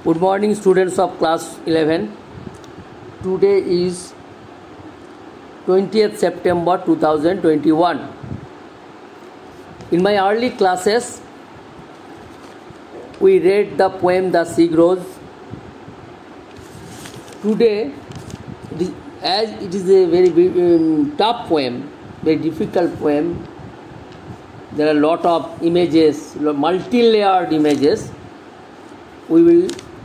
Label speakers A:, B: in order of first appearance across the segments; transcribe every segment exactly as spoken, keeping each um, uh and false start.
A: Good morning, students of class eleven. Today is twentieth September two thousand twenty-one. In my early classes, we read the poem The Sea Grows. Today, it is, as it is a very um, tough poem, very difficult poem, there are a lot of images, multi-layered images. We will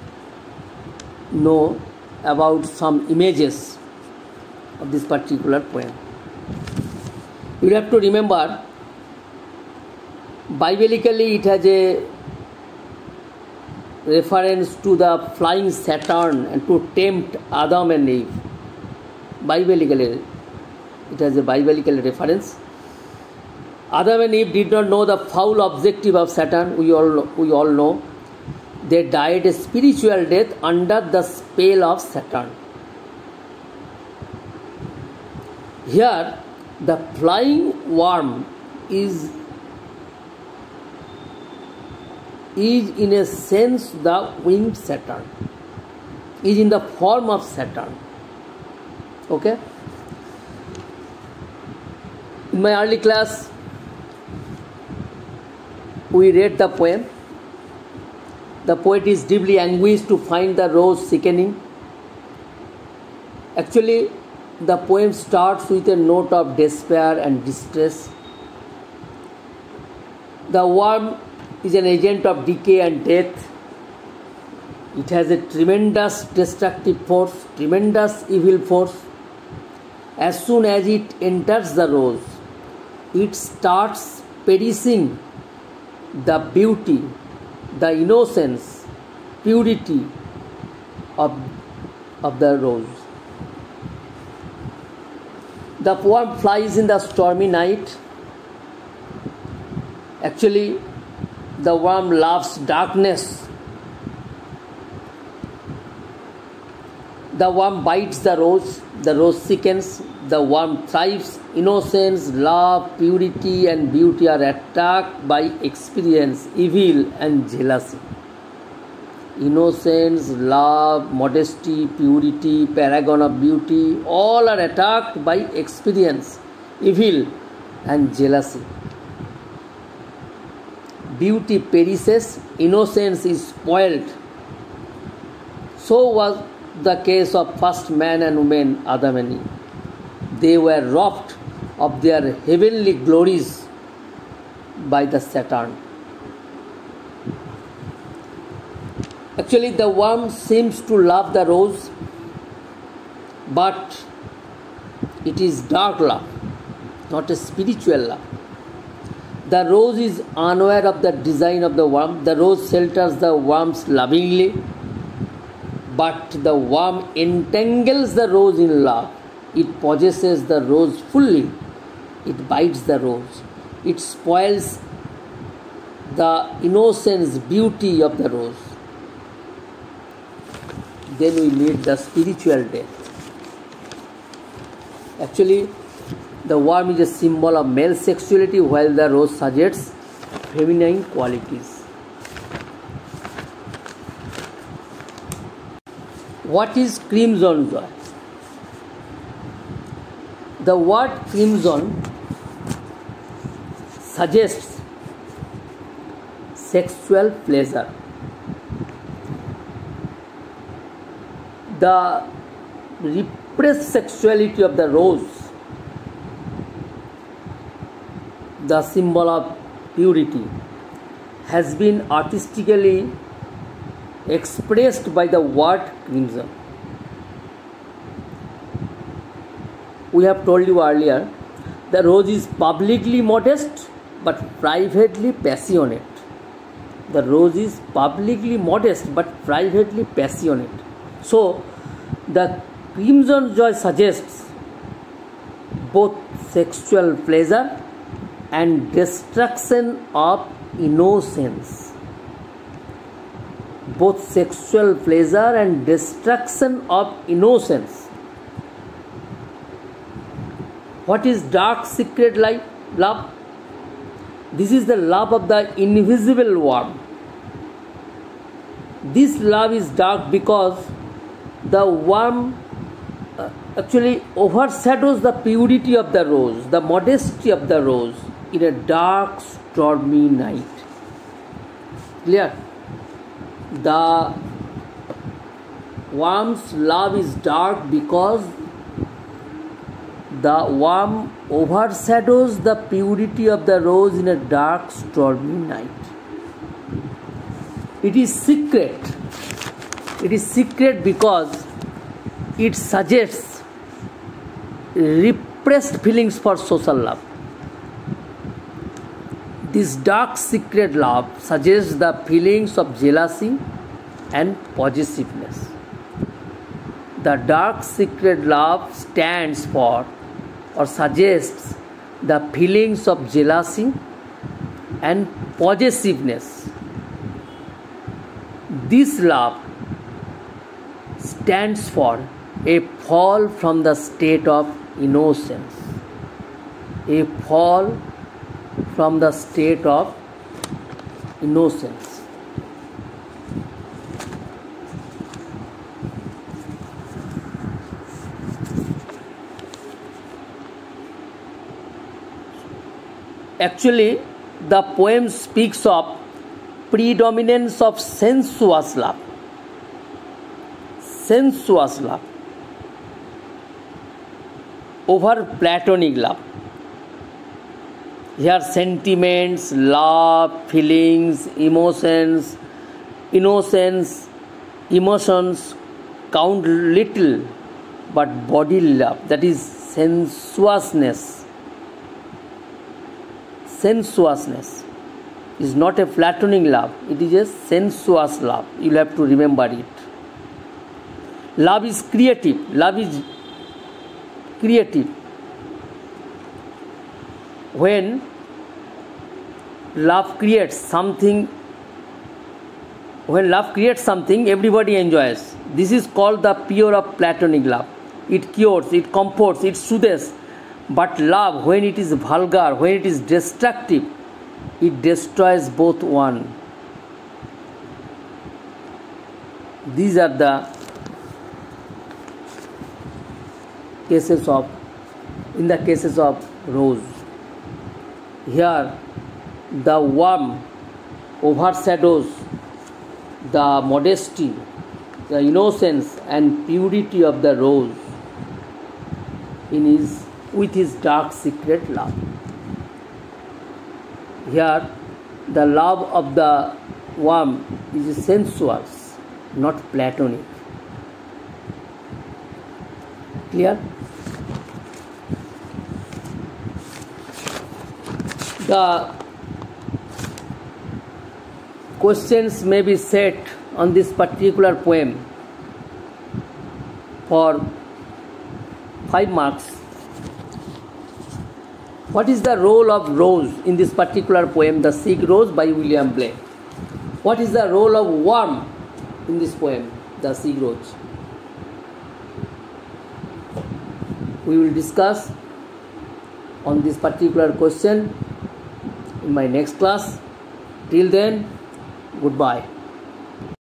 A: know about some images of this particular poem. You have to remember, biblically it has a reference to the flying Saturn and to tempt Adam and Eve. Biblically, it has a biblical reference. Adam and Eve did not know the foul objective of Saturn. We all we all know. They died a spiritual death under the spell of Saturn. Here, the flying worm is, is in a sense the winged Saturn, is in the form of Saturn. Okay? In my early class, we read the poem. The poet is deeply anguished to find the rose sickening. Actually, the poem starts with a note of despair and distress. The worm is an agent of decay and death. It has a tremendous destructive force, tremendous evil force. As soon as it enters the rose, it starts perishing the beauty, the innocence, purity of, of the rose. The worm flies in the stormy night. Actually, the worm loves darkness. The worm bites the rose, the rose sickens, the worm thrives. Innocence, love, purity and beauty are attacked by experience, evil and jealousy. Innocence, love, modesty, purity, paragon of beauty, all are attacked by experience, evil and jealousy. Beauty perishes, innocence is spoiled. So was the case of first man and woman, Adam and Eve. They were robbed of their heavenly glories by the Saturn. Actually, the worm seems to love the rose, but it is dark love, not a spiritual love. The rose is unaware of the design of the worm. The rose shelters the worms lovingly, but the worm entangles the rose in love. It possesses the rose fully. It bites the rose. It spoils the innocence, beauty of the rose. Then we meet the spiritual death. Actually, the worm is a symbol of male sexuality, while the rose suggests feminine qualities. What is crimson joy? The word crimson suggests sexual pleasure. The repressed sexuality of the rose, the symbol of purity, has been artistically expressed by the word crimson. We have told you earlier, the rose is publicly modest but privately passionate. The rose is publicly modest but privately passionate. So, the crimson joy suggests both sexual pleasure and destruction of innocence. Both sexual pleasure and destruction of innocence. What is dark secret life? Love? This is the love of the invisible worm. This love is dark because the worm uh, actually overshadows the purity of the rose, the modesty of the rose in a dark, stormy night. Clear? The worm's love is dark because the worm overshadows the purity of the rose in a dark, stormy night. It is secret. It is secret because it suggests repressed feelings for social love. This dark secret love suggests the feelings of jealousy and possessiveness. The dark secret love stands for or suggests the feelings of jealousy and possessiveness. This love stands for a fall from the state of innocence, a fall from the state of innocence. Actually, the poem speaks of predominance of sensuous love. Sensuous love over platonic love. Here, sentiments, love, feelings, emotions, innocence, emotions count little, but bodily love, that is sensuousness. Sensuousness is not a platonic love, it is a sensuous love. You will have to remember it. Love is creative. Love is creative. When love creates something, when love creates something, everybody enjoys. This is called the pure of platonic love. It cures, it comforts, it soothes. But love, when it is vulgar, when it is destructive, it destroys both one. These are the cases of, in the cases of rose. Here, the worm overshadows the modesty, the innocence and purity of the rose in his, with his dark secret love. Here, the love of the worm is sensuous, not platonic. Clear? The questions may be set on this particular poem for five marks. What is the role of rose in this particular poem, The Sick Rose by William Blake? What is the role of worm in this poem, The Sick Rose? We will discuss on this particular question in my next class. Till then, goodbye.